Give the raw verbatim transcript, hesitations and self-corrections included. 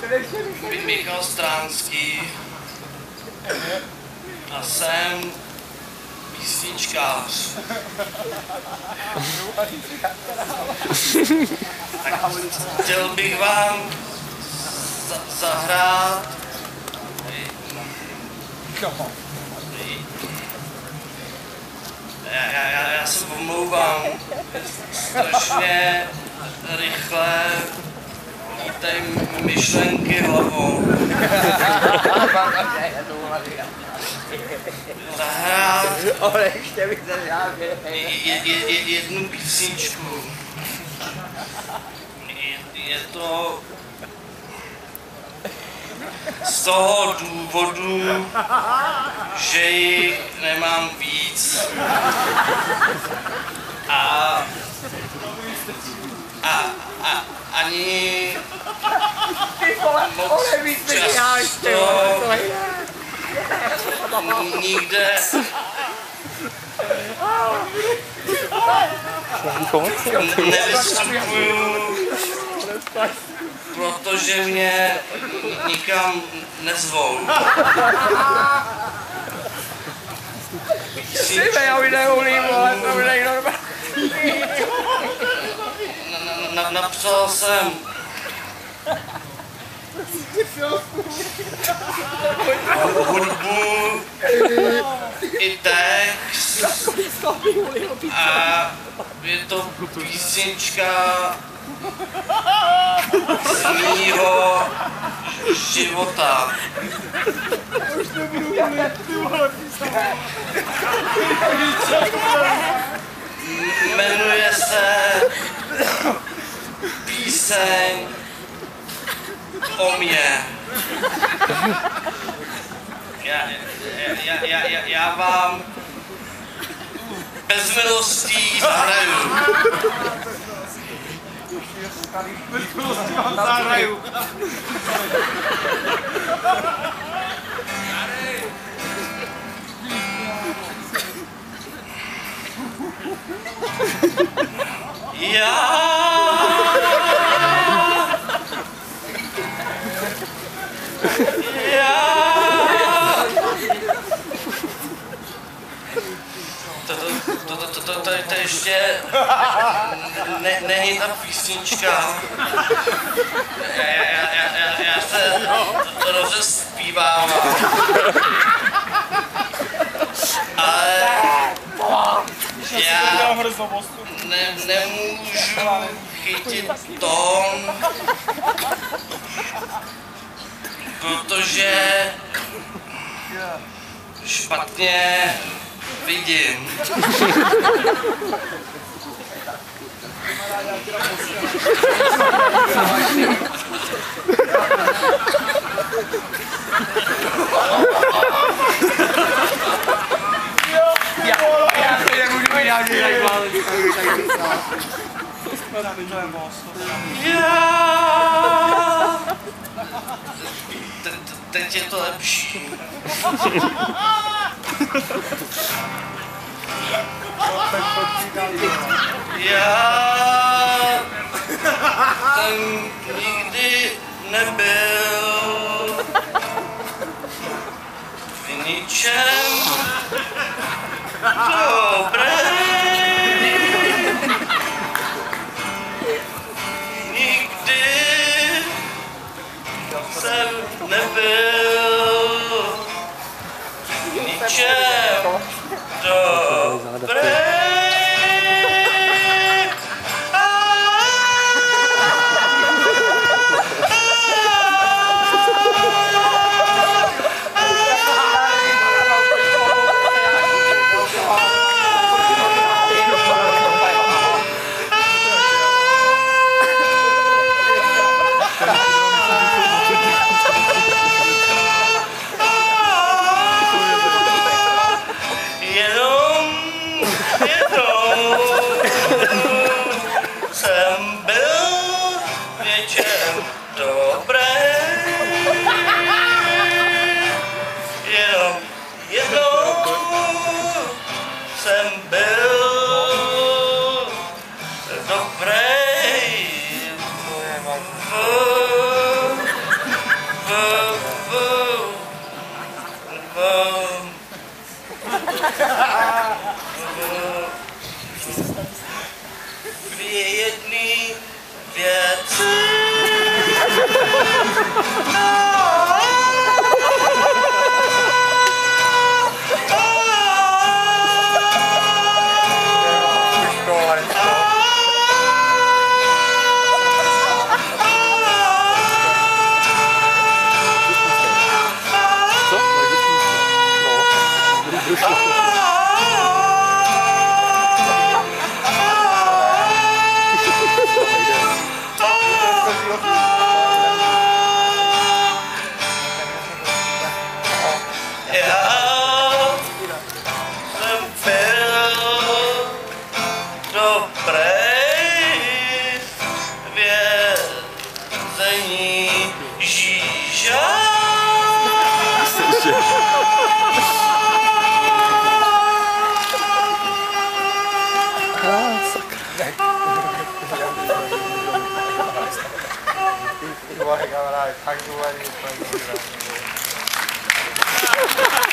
Michal Stránský a jsem písničkář. Tak chtěl bych vám za zahrát já, já, já, já se omlouvám, strašně rychle lítají myšlenky hlavou. Zahrát je, je, je, jednu písničku. Je, je to z toho důvodu, že ji nemám víc. A, a, a ani moc často nikde nevystupuju, protože mě nikam nezvou. Na, na, napsal jsem hudbu i text a je to písnička z mýho života. Jmenuje se Píseň o mě. Já, já, já, já, já vám bez milostí zahraju. Bez milostí vám zahraju. Já To, to, to, to, to, to, to ještě ne, není ta písnička. Já, já, já, já, já se rozespívám. Ale já ne, nemůžu chytit tón, protože špatně vidím. Teď je to lepší. Já jsem nikdy nebyl v ničem dobrý. Nikdy jsem nebyl v ničem dobrý. Vai, galera, tá aqui o